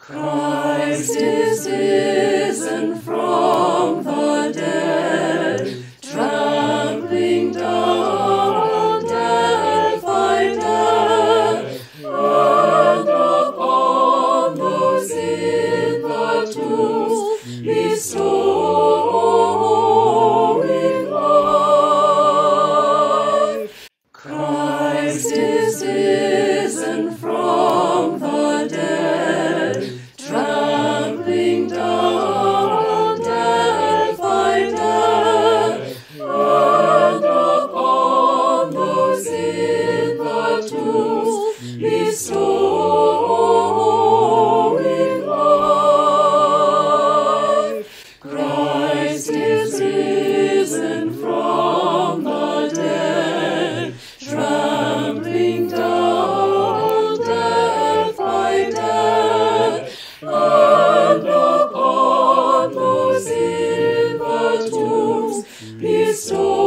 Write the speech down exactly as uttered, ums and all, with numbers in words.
Christ is risen from the dead, trampling down death by death, and upon those in the tombs bestowing life. Christ is risen from the dead, trampling down death by death, and upon those in the tombs bestowing life. Christ is risen from the dead, trampling down death by death, and upon those in the tombs bestowing